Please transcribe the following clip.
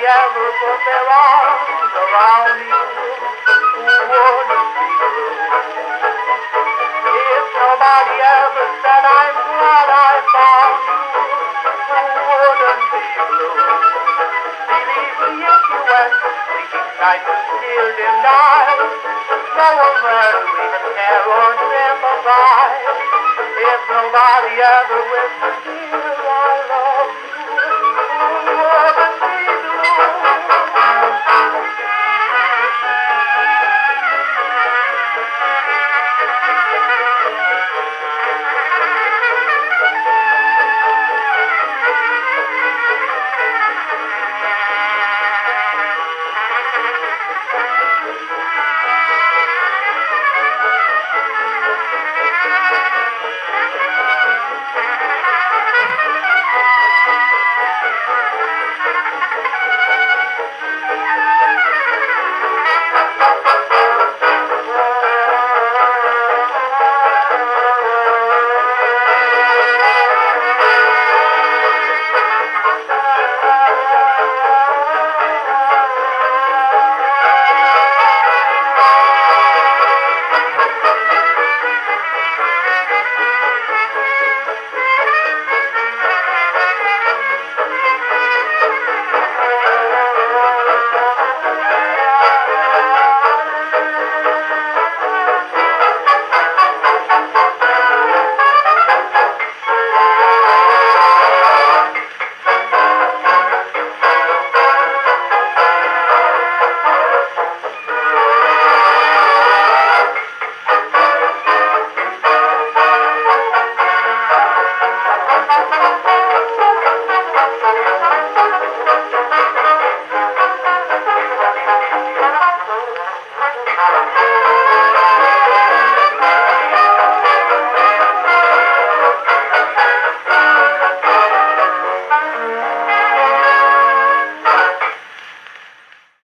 ever put their arms around you, who wouldn't be blue? If nobody ever said I'm glad I found you, who wouldn't be blue? Believe me if you went, thinking night with tear-dimmed eyes, no one there to even care or sympathize. If nobody ever whispered, dear, I love